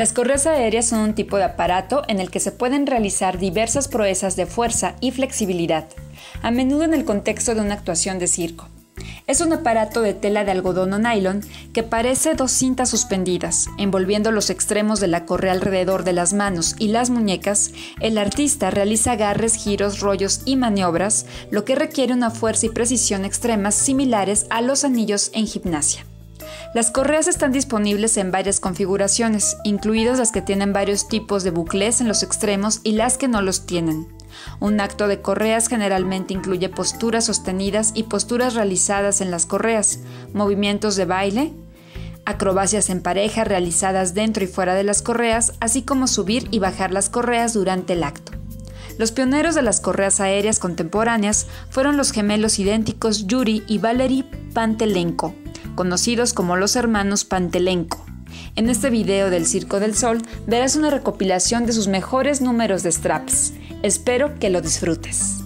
Las correas aéreas son un tipo de aparato en el que se pueden realizar diversas proezas de fuerza y flexibilidad, a menudo en el contexto de una actuación de circo. Es un aparato de tela de algodón o nylon que parece dos cintas suspendidas, envolviendo los extremos de la correa alrededor de las manos y las muñecas. El artista realiza agarres, giros, rollos y maniobras, lo que requiere una fuerza y precisión extremas similares a los anillos en gimnasia. Las correas están disponibles en varias configuraciones, incluidas las que tienen varios tipos de bucles en los extremos y las que no los tienen. Un acto de correas generalmente incluye posturas sostenidas y posturas realizadas en las correas, movimientos de baile, acrobacias en pareja realizadas dentro y fuera de las correas, así como subir y bajar las correas durante el acto. Los pioneros de las correas aéreas contemporáneas fueron los gemelos idénticos Yuri y Valery Pantelenko, conocidos como los hermanos Pantelenko. En este video del Circo del Sol verás una recopilación de sus mejores números de straps. Espero que lo disfrutes.